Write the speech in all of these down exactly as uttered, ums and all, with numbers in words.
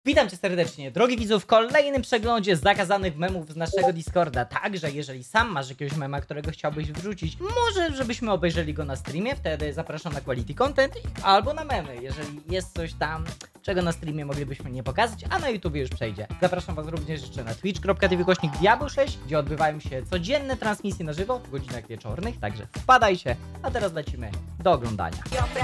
Witam cię serdecznie, drogi widzu, w kolejnym przeglądzie zakazanych memów z naszego Discorda. Także jeżeli sam masz jakiegoś mema, którego chciałbyś wrzucić, może żebyśmy obejrzeli go na streamie, wtedy zapraszam na quality content, albo na memy, jeżeli jest coś tam, czego na streamie moglibyśmy nie pokazać, a na YouTubie już przejdzie. Zapraszam was również jeszcze na twitch kropka tv kośnik diabeł sześć, gdzie odbywają się codzienne transmisje na żywo w godzinach wieczornych, także wpadajcie, a teraz lecimy do oglądania.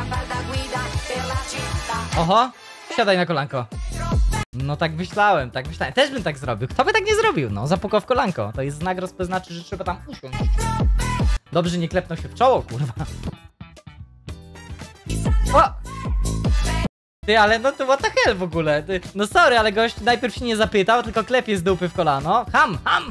Oho, siadaj na kolanko. No tak myślałem, tak myślałem. Też bym tak zrobił. Kto by tak nie zrobił? No, zapukał w kolanko. To jest znak rozpoznaczy, że trzeba tam usiąść. Dobrze, nie klepnął się w czoło, kurwa. O! Ty, ale no to what the hell w ogóle? Ty, no sorry, ale gość najpierw się nie zapytał, tylko klepie z dupy w kolano. Ham, ham!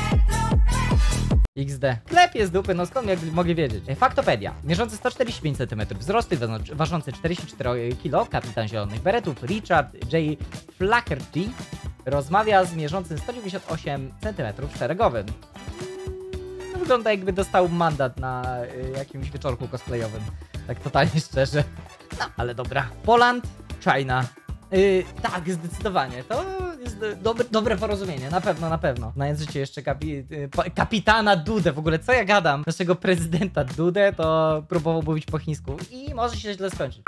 iks de. Klepie z dupy, no skąd mogli wiedzieć? Faktopedia. Mierzący sto czterdzieści pięć centymetrów wzrosty, ważący czterdzieści cztery kilogramy, kapitan zielonych beretów Richard J. Flaherty rozmawia z mierzącym sto dziewięćdziesiąt osiem centymetrów szeregowym. No, wygląda jakby dostał mandat na y, jakimś wieczorku cosplayowym. Tak totalnie szczerze. No, ale dobra. Poland, China. Yy, tak, zdecydowanie. To jest dobre, dobre porozumienie, na pewno, na pewno. Znając życie jeszcze kapi, yy, kapitana Dudę, w ogóle co ja gadam? Naszego prezydenta Dudę to próbował mówić po chińsku i może się źle skończyć.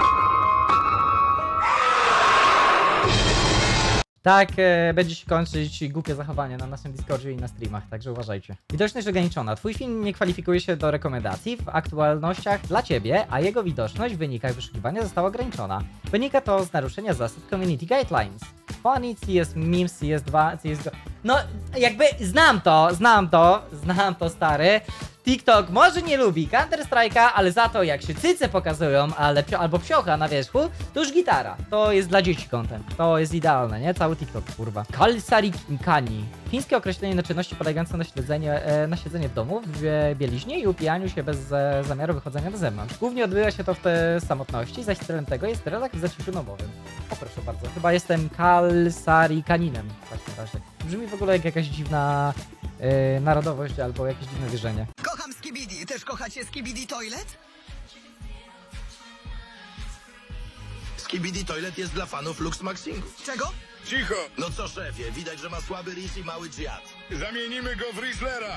Tak e, będzie się kończyć głupie zachowanie na naszym Discordzie i na streamach, także uważajcie. Widoczność ograniczona. Twój film nie kwalifikuje się do rekomendacji w aktualnościach dla ciebie, a jego widoczność w wynikach wyszukiwania została ograniczona. Wynika to z naruszenia zasad Community Guidelines. Funny, C S Memes, C S dwa, C S dwa... No, jakby znam to, znam to, znam to, stary. TikTok może nie lubi Counter Strike'a, ale za to jak się cyce pokazują, ale pio albo psiocha na wierzchu, to już gitara. To jest dla dzieci content. To jest idealne, nie? Cały TikTok, kurwa. Kalsarikani. Chińskie określenie na czynności polegające na, śledzenie, e, na siedzenie w domu, w bieliźnie i upijaniu się bez e, zamiaru wychodzenia na zewnątrz. Głównie odbywa się to w te samotności, zaś celem tego jest relaks w zaciszu domowym. O, proszę bardzo. Chyba jestem kalsarikaninem w takim razie. Brzmi w ogóle jak jakaś dziwna e, narodowość albo jakieś dziwne wierzenie. Kocham Skibidi. Też kochacie Skibidi Toilet? Skibidi Toilet jest dla fanów Lux Maxingu. Czego? Cicho! No co, szefie, widać, że ma słaby rys i mały dżiad. Zamienimy go w Rieslera!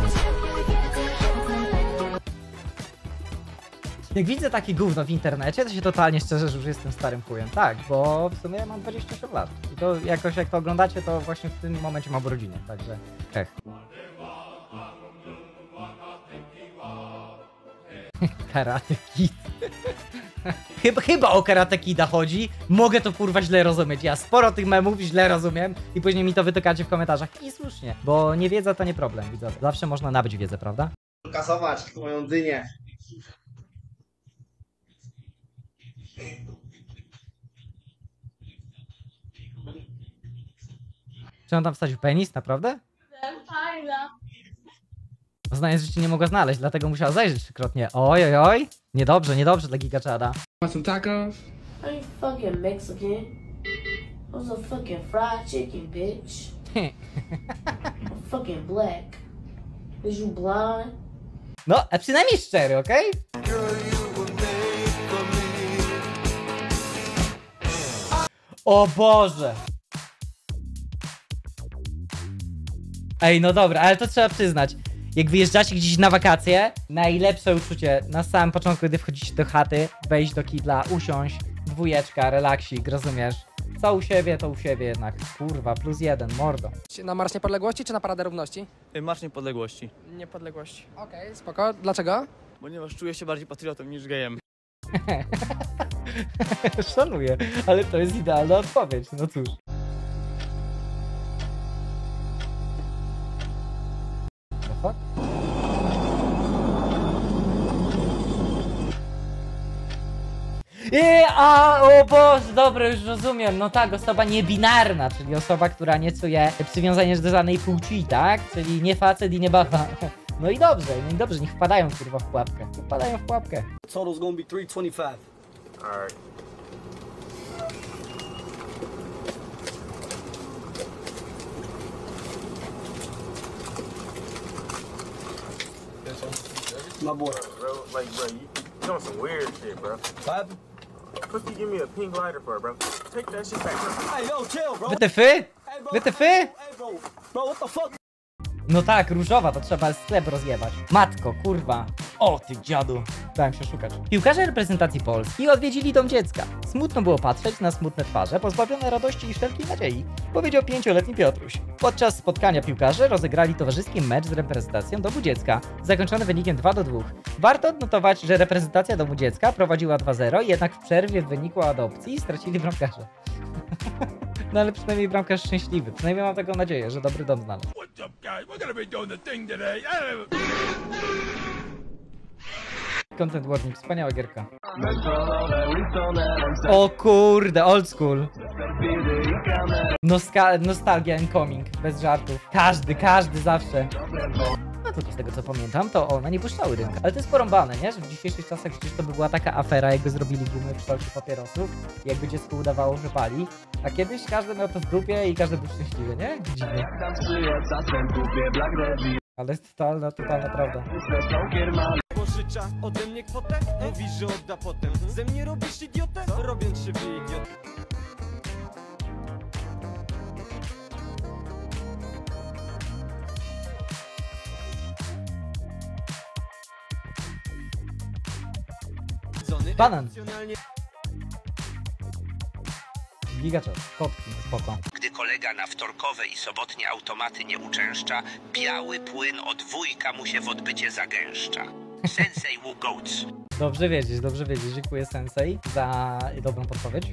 Jak widzę takie gówno w internecie, to się totalnie szczerze, że już jestem starym chujem. Tak, bo w sumie mam dwadzieścia osiem lat. I to jakoś jak to oglądacie, to właśnie w tym momencie mam urodziny, także hech. Karate Kid. chyba, chyba o Karate Kida chodzi. Mogę to kurwa źle rozumieć. Ja sporo tych memów źle rozumiem i później mi to wytykacie w komentarzach. I słusznie, bo nie wiedza to nie problem, widzowie. Zawsze można nabyć wiedzę, prawda? Kasować moją dynię. Czy on tam wsadził penis? Naprawdę? Znając, że cię nie mogła znaleźć, dlatego musiała zajrzeć trzykrotnie. Oj, oj, oj. Niedobrze, niedobrze dla gigaczada. Want some tacos? I ain't fucking Mexican. I was a fucking fried chicken, bitch. I'm fucking black. Is you blind? No, a przynajmniej szczery, okej? Okay? O Boże! Ej, no dobra, ale to trzeba przyznać. Jak wyjeżdżacie gdzieś na wakacje, najlepsze uczucie na samym początku, gdy wchodzicie do chaty, wejść do kibla, usiąść, dwójeczka, relaksik, rozumiesz? Co u siebie, to u siebie jednak. Kurwa, plus jeden, mordo. Na Marsz Niepodległości czy na Paradę Równości? Marsz Niepodległości. Niepodległości. Okej, okay, spoko. Dlaczego? Ponieważ czuję się bardziej patriotą niż gejem. Szanuję, ale to jest idealna odpowiedź, no cóż. I, a, o Boże, dobra, już rozumiem, no tak, osoba niebinarna, czyli osoba, która nie czuje przywiązania do żadnej płci, tak? Czyli nie facet i nie baba. No i dobrze, no i dobrze, niech wpadają kurwa w pułapkę, wpadają w pułapkę. Total's gonna be three twenty-five. Alright. My boy. Bro, like, bro, you, you doing some weird shit, bro. What happened? What you give me a pink lighter for, bro? take that shit back. Hey, yo, chill, bro. Wytyfy? Hey, bro. Wytyfy? Hey, bro. Bro, what the fuck? No tak, różowa, to trzeba sklep rozjebać. Matko, kurwa. O, ty dziadu. Dałem się szukać. Piłkarze reprezentacji Polski odwiedzili dom dziecka. Smutno było patrzeć na smutne twarze, pozbawione radości i wszelkiej nadziei, powiedział pięcioletni Piotruś. Podczas spotkania piłkarze rozegrali towarzyski mecz z reprezentacją domu dziecka, zakończony wynikiem dwa do dwóch. Warto odnotować, że reprezentacja domu dziecka prowadziła dwa zero, jednak w przerwie w wyniku adopcji stracili bramkarze. No ale przynajmniej bramkarz szczęśliwy. Przynajmniej mam taką nadzieję, że dobry dom znalazł. What's up, guys? We're gonna be doing the thing today. Content warning, wspaniała gierka. O kurde, old school. Noska nostalgia incoming, bez żartów. Każdy, każdy zawsze. No tylko z tego co pamiętam, to one nie puszczały rynka. Ale to jest porąbane, nie? Że w dzisiejszych czasach przecież to by była taka afera, jakby zrobili gumy w kształcie papierosów, jakby dziecku udawało, że pali. A kiedyś każdy miał to w dupie i każdy był szczęśliwy, nie? Dziwnie. Ale jest totalna, totalna prawda. Pożycza ode mnie kwotę, mówisz, że odda potem. Ze mnie robisz idiotę, robiąc siebie idiotę. Banan. Gigaczas, kotki, spoko. Gdy kolega na wtorkowe i sobotnie automaty nie uczęszcza, biały płyn od wujka mu się w odbycie zagęszcza. Sensei Wu Goats. Dobrze wiedzieć, dobrze wiedzieć. Dziękuję Sensei za dobrą podpowiedź.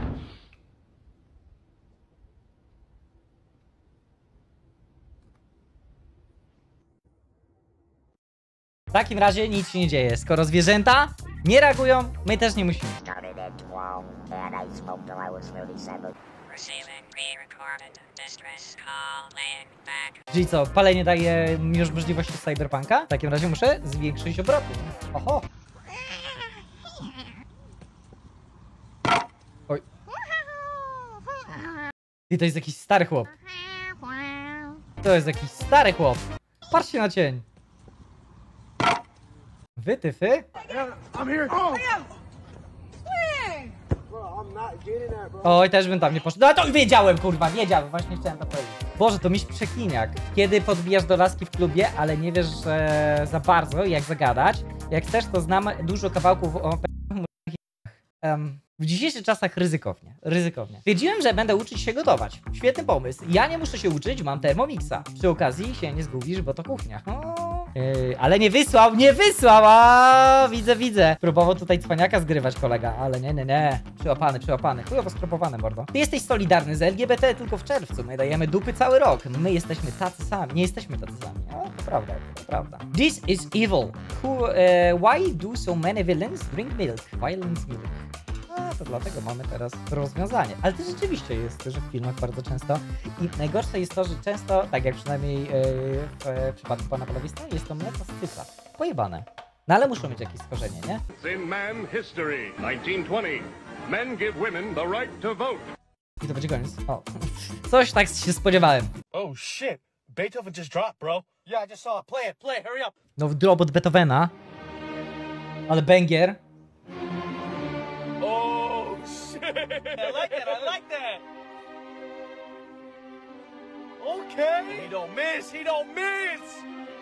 W takim razie nic się nie dzieje. Skoro zwierzęta nie reagują, my też nie musimy. Czyli co, palenie daje mi już możliwości cyberpunka? W takim razie muszę zwiększyć obroty. Oho! Oj. I to jest jakiś stary chłop. To jest jakiś stary chłop. Patrzcie na cień. Wytyfy? Oj, też bym tam nie poszedł. No to wiedziałem, kurwa, wiedziałem, właśnie chciałem to powiedzieć. Boże, to miś przekiniak. Kiedy podbijasz do laski w klubie, ale nie wiesz że za bardzo, jak zagadać. Jak chcesz, to znam dużo kawałków o um, w dzisiejszych czasach ryzykownie, ryzykownie. Wiedziałem, że będę uczyć się gotować. Świetny pomysł. Ja nie muszę się uczyć, mam Thermomixa. Przy okazji się nie zgubisz, bo to kuchnia. O. Yy, ale nie wysłał, nie wysłał, a widzę, widzę. Próbował tutaj cwaniaka zgrywać kolega, ale nie, nie, nie. Przyłapany, przyłapany, chujowo skropowany, mordo. Ty jesteś solidarny z L G B T tylko w czerwcu, my dajemy dupy cały rok. My jesteśmy tacy sami, nie jesteśmy tacy sami. O, to prawda, to prawda. This is evil. Who, uh, why do so many villains drink milk? Violence milk. A, to dlatego mamy teraz rozwiązanie. Ale to rzeczywiście jest, że w filmach bardzo często. I najgorsze jest to, że często, tak jak przynajmniej yy, w, w przypadku pana po lewej stronie, jest to mleko z cyfra. Pojebane. No ale muszą mieć jakieś skorzenie, nie? In man history, nineteen twenty. Men give women the right to vote. I to będzie koniec. O. Coś tak się spodziewałem. Oh shit, Beethoven just dropped, bro. Yeah, I just saw it. Play it, play it, hurry up. No drop od Beethovena. Ale banger. Oh shit, I like that, I like that. Okay. He don't miss, he don't miss.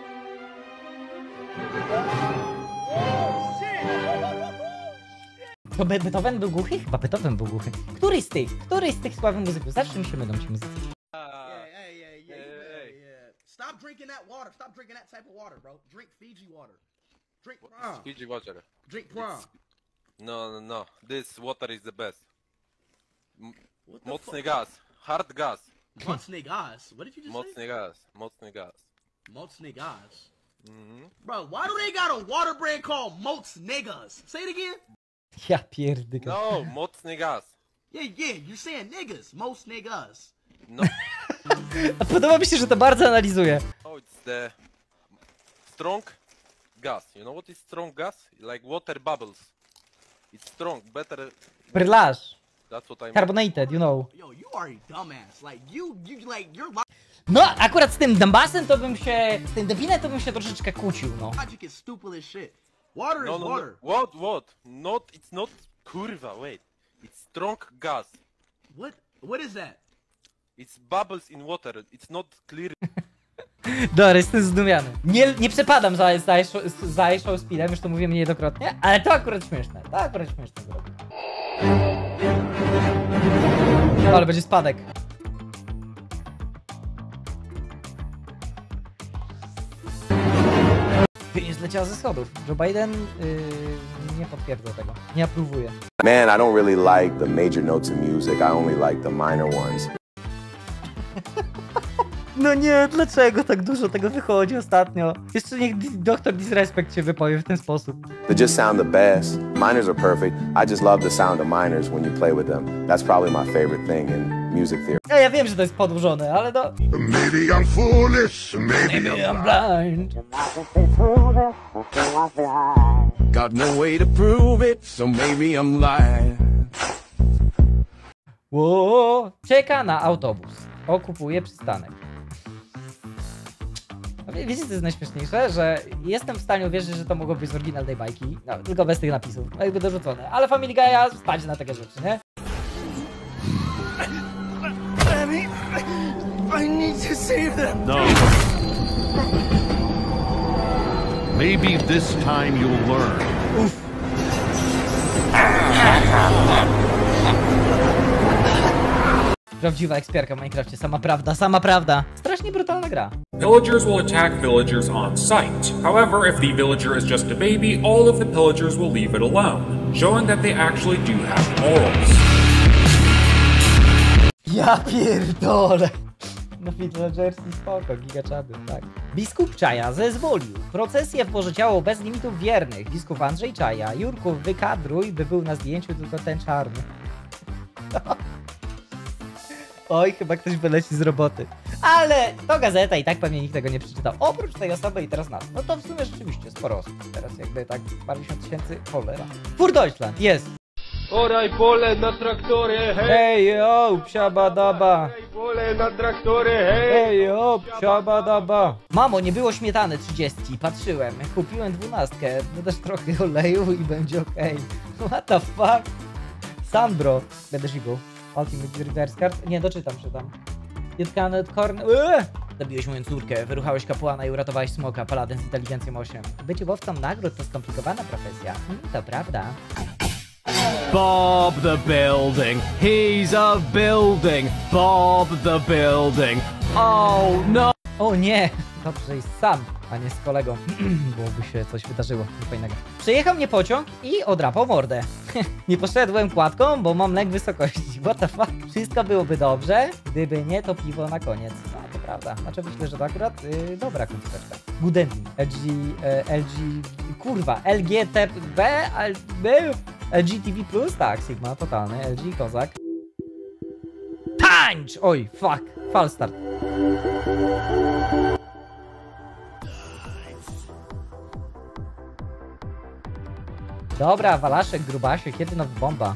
Oh shit. To Be Beethoven był głuchy? Chyba Beethoven był głuchy. Który z tych? Który z tych sławnych muzyków? Zawsze mi się mylą ci muzycy. Hey, hey, yeah, hey, yeah. Stop drinking that water. Stop drinking that type of water, bro. Drink Fiji water. Drink prom. Fiji water. Drink prom. No, no, no. This water is the best. M What the mocny fuck? gas. Hard gas. Mocny gas. What did you just Mocny say? gas. Mocny gas. Mocny gas. Mhm. Bro, why do they got a water brand called Moats Niggas? Say it again. Ja pierdyka. No, mocny gas. Yeah, yeah, you're saying niggas. Most niggas. No, A podoba mi się, że to bardzo analizuje. no, it's the strong gas. You know what is strong gas? Like water bubbles. It's strong, better. Prylarz. That's what I mean. Carbonated, you know. Yo, you are a dumbass. Like you, you like your No, akurat z tym dumbasem to bym się... Z tym debilem to bym się troszeczkę kłócił, no. logic is stupid as shit. Water No, is no, water. no. What? What? Not. It's not. Kurwa. Wait. It's strong gas. What? What is that? It's bubbles in water. It's not clear. Dobra, jestem zdumiony. Nie, nie przepadam za, za, za show speedem, już to mówiłem niejednokrotnie, ale to akurat śmieszne. To akurat śmieszne zrobię. Ale będzie spadek. Nie zleciała ze schodów. Joe Biden yy, nie potwierdza tego. Nie aprobuje. Man, I don't really like the major notes of music. I only like the minor ones. No nie, dlaczego tak dużo tego wychodzi ostatnio? Jeszcze niech doktor Disrespect się wypowie w ten sposób. They just sound the best. Minors are perfect. I just love the sound of minors when you play with them. That's probably my favorite thing in music theory. Ja, ja wiem, że to jest podłużone, ale no... Maybe I'm foolish, maybe, Maybe I'm I'm blind. Got no way to prove it, so maybe I'm lying. Ło, czeka na autobus. Okupuje przystanek. No, wiecie, co jest najśmieszniejsze? Że jestem w stanie uwierzyć, że to mogło być z oryginalnej bajki. No, tylko bez tych napisów. No jakby dorzucone. Ale Family Guy'a stać na takie rzeczy, nie? I need to save them. No. Maybe this time you'll learn. Uff. Prawdziwa ekspiarka w Minecrafcie, sama prawda, sama prawda. Strasznie brutalna gra. Villagers will attack villagers on sight. However, if the villager is just a baby, all of the pillagers will leave it alone, showing that they actually do have morals. Ja pierdolę. No villagerski spoko, gigaczady, tak. Biskup Czaja zezwolił. Procesję w Boże Ciało bez limitów wiernych. Biskup Andrzej Czaja. Jurku, wykadruj, by był na zdjęciu tylko ten czarny. Oj, chyba ktoś wyleci z roboty. Ale to gazeta i tak pewnie nikt tego nie przeczytał. Oprócz tej osoby i teraz nas. No to w sumie rzeczywiście sporo osób. Teraz jakby tak parędziesiąt tysięcy, cholera. Fur Deutschland, jest! Oraj pole na traktory, hej! Hej, yo, psiabadaba! Oraj pole na traktory, hej! Hej, yo, psiabadaba! Mamo, nie było śmietany trzydziestki, patrzyłem. Kupiłem dwunastkę, dodasz trochę oleju i będzie okej. Okay. What the fuck? Sandro, będę żigł. Ultimate Reverse Card? Nie, doczytam, czytam. You cannot corn... Eee! Zabiłeś moją córkę, wyruchałeś kapłana i uratowałeś smoka, paladyn z inteligencją osiem. Bycie łowcą nagród to skomplikowana profesja. Hmm, to prawda. Bob the building, he's a building, Bob the building. Oh no! O nie! Dobrze jest sam, a nie z kolegą. Byłoby się coś wydarzyło fajnego. Przejechał mnie pociąg i odrapał mordę. Nie poszedłem kładką, bo mam lęk wysokości. What the fuck? Wszystko byłoby dobrze, gdyby nie to piwo na koniec. No to prawda. Znaczy myślę, że to akurat yy, dobra końcóweczka. Good ending. L G... Yy, L G... Kurwa. L G T B? L G T V plus? Tak, Sigma, totalny. L G, kozak. Tańcz! Oj, fuck. False start. Dobra, Walaszek, grubasie, kiedy nowa bomba?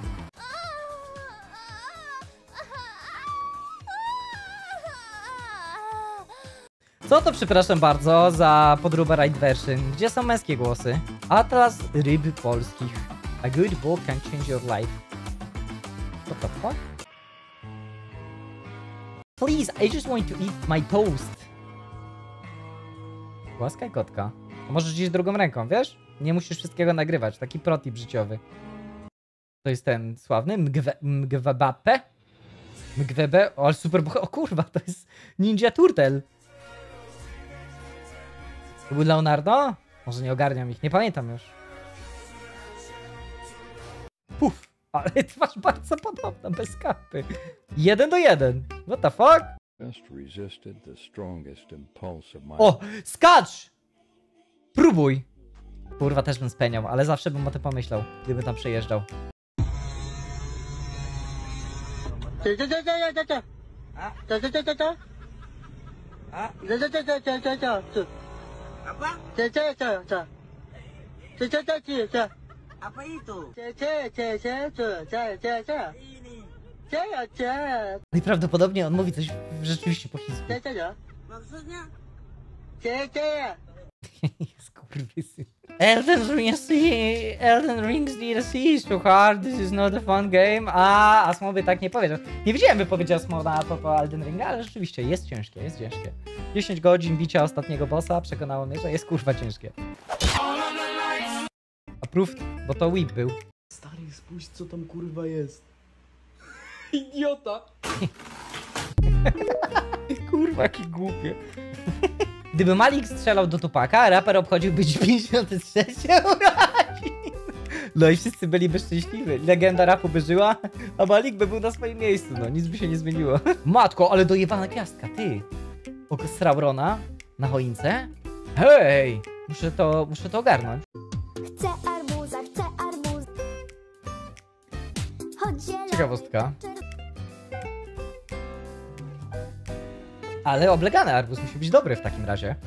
Co to, przepraszam bardzo, za podróbę Right Version? Gdzie są męskie głosy? Atlas ryb polskich. A good book can change your life. What the fuck? Please, I just want to eat my toast. Łaskaj kotka. Możesz gdzieś drugą ręką, wiesz? Nie musisz wszystkiego nagrywać. Taki protip życiowy. To jest ten sławny Mgwebape? Mgwebe? O, ale super... O kurwa, to jest Ninja Turtle. To był Leonardo? Może nie ogarniam ich, nie pamiętam już. Puf, ale twarz bardzo podobna, bez kapy. Jeden do jeden. What the fuck? O, skacz! Próbuj! Kurwa, też bym speniał, ale zawsze bym o tym pomyślał, gdyby tam przejeżdżał. Apa itu? I prawdopodobnie on mówi coś rzeczywiście po chińsku. Maksudnya? Skurwysy. Elden Rings, Elden Rings D L C is too hard, this is not a fun game. A, Asmo by tak nie powiedział. Nie widziałem wypowiedzi Asmo na propos Elden Ringa, ale rzeczywiście jest ciężkie, jest ciężkie. dziesięć godzin bicia ostatniego bossa przekonało mnie, że jest kurwa ciężkie. Approved, bo to whip był. Stary, spójrz co tam kurwa jest. Idiota! Kurwa, jaki głupie. Gdyby Malik strzelał do Tupaka, raper obchodziłby pięćdziesiąte trzecie urodzin. No i wszyscy byliby szczęśliwi. Legenda rapu by żyła, a Malik by był na swoim miejscu. No, nic by się nie zmieniło. Matko, ale dojebana gwiazdka, ty. Srał Rona na choince. Hej! Muszę to, muszę to ogarnąć. Chcę arbuza, chcę arbuz. Ciekawostka. Ale oblegany arbuz musi być dobry w takim razie.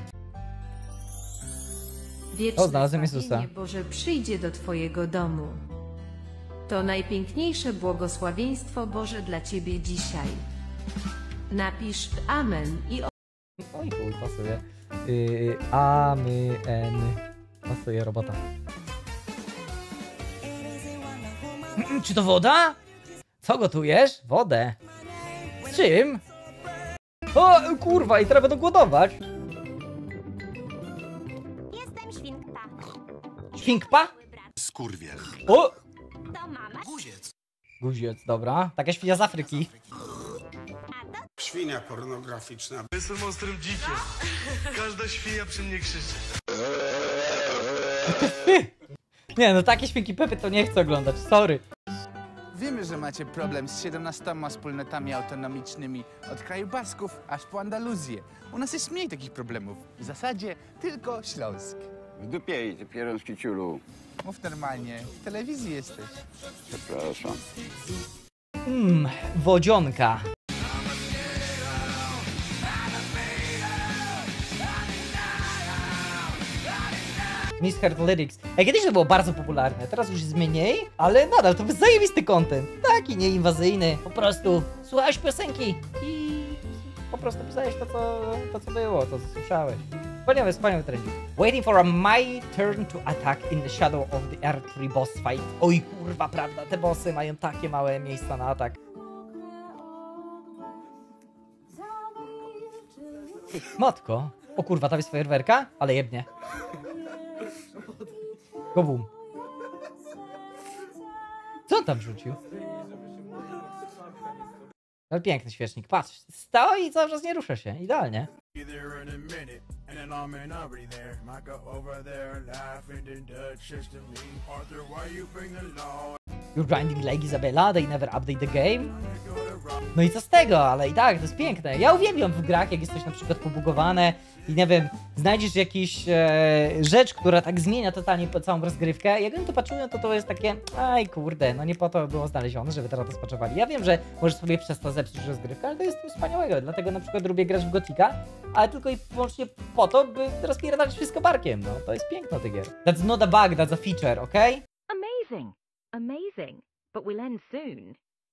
O, znalazłem Jezusa. Boże przyjdzie do twojego domu. To najpiękniejsze błogosławieństwo Boże dla ciebie dzisiaj. Napisz amen i... Oj, chuj, pasuje. Yy, amen. Pasuje robota. Mm, czy to woda? Co gotujesz? Wodę. Z czym? O, kurwa, i teraz będą głodować. Jestem świnka. Świnkpa? Skurwiel. O! To mama. Guziec. Guziec, dobra. Taka świnia z Afryki. Świnia pornograficzna. Jestem ostrym dzikiem. Każda świnia przy mnie krzyczy. Nie, no takie świnki Pepy to nie chcę oglądać, sorry. Wiemy, że macie problem z siedemnastoma wspólnotami autonomicznymi od kraju Basków aż po Andaluzję. U nas jest mniej takich problemów. W zasadzie tylko Śląsk. W dupie i ty pieroński ciulu. Mów normalnie. W telewizji jesteś. Przepraszam. Mmm, wodzionka. Misheard Lyrics. Ej, kiedyś to było bardzo popularne, teraz już jest mniej, ale nadal to jest zajebisty content. Taki nieinwazyjny. Po prostu słuchałeś piosenki i po prostu pisałeś to, co, to, co było, to, co słyszałeś. Wspaniały, wspaniały trendzik. Waiting for a my turn to attack in the shadow of the R trzy boss fight. Oj kurwa, prawda, te bossy mają takie małe miejsca na atak. Matko. O kurwa, tam jest fajerwerka? Ale jebnie. Go boom. Co on tam wrzucił? Ale piękny świecznik, patrz. Stoi i cały czas nie rusza się, idealnie. You're grinding like Isabella, they never update the game. No i co z tego, ale i tak, to jest piękne. Ja uwielbiam w grach, jak jest coś na przykład pobugowane i nie wiem, znajdziesz jakiś e, rzecz, która tak zmienia totalnie całą rozgrywkę. Jak oni to patrzują, to to jest takie, aj kurde, no nie po to było znalezione, żeby teraz to spaczowali. Ja wiem, że możesz sobie przez to zepsuć rozgrywkę, ale to jest coś wspaniałego, dlatego na przykład lubię grać w Gotika, ale tylko i wyłącznie po to, by rozpierdalać wszystko barkiem, no to jest piękno tych gier. That's not a bug, that's a feature, okej? Amazing, amazing, but we'll end soon.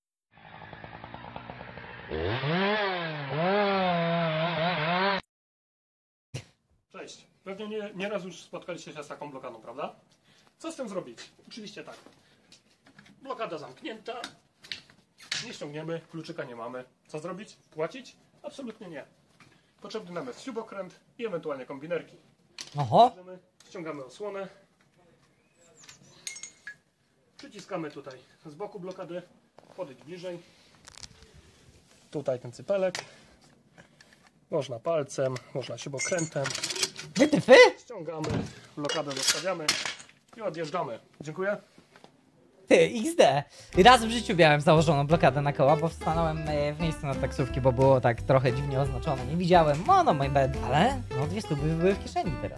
Cześć. Pewnie nie, nieraz już spotkaliście się z taką blokadą, prawda? Co z tym zrobić? Oczywiście tak. Blokada zamknięta. Nie ściągniemy, kluczyka nie mamy. Co zrobić? Płacić? Absolutnie nie. Potrzebny nam jest śrubokręt i ewentualnie kombinerki. Oho. Ściągamy osłonę. Przyciskamy tutaj z boku blokady. Podejdź bliżej. Tutaj ten cypelek. Można palcem, można śrubokrętem. Wytyfy? Ściągamy, blokadę zostawiamy i odjeżdżamy. Dziękuję. Ty, iks de. Raz w życiu miałem założoną blokadę na koła, bo wstanąłem w miejscu na taksówki, bo było tak trochę dziwnie oznaczone. Nie widziałem, no no my bad. Ale no dwie stówy były w kieszeni teraz.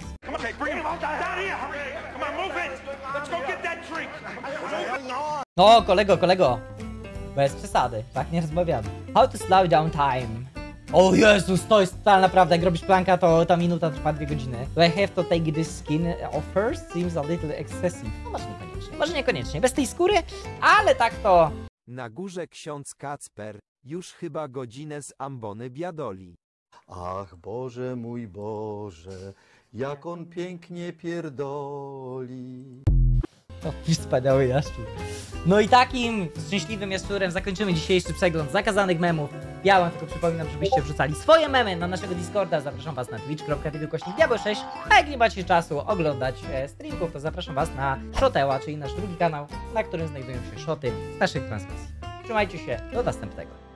No kolego, kolego. Bez przesady, tak nie rozmawiamy. How to slow down time. O Jezus, to jest totalna prawda, jak robisz planka, to ta minuta trwa dwie godziny. Do I have to take this skin off first? Seems a little excessive. No może niekoniecznie, może niekoniecznie, bez tej skóry, ale tak to... Na górze ksiądz Kacper, już chyba godzinę z ambony biadoli. Ach Boże mój Boże, jak on pięknie pierdoli. O, wspaniały jaszczur. No i takim szczęśliwym jaszczurem zakończymy dzisiejszy przegląd zakazanych memów. Ja wam tylko przypominam, żebyście wrzucali swoje memy na naszego Discorda. Zapraszam was na twitch kropka t v kośnik diabeł sześć. A jak nie macie czasu oglądać e, streamków, to zapraszam was na Shoteła, czyli nasz drugi kanał, na którym znajdują się shoty z naszych transmisji. Trzymajcie się, do następnego.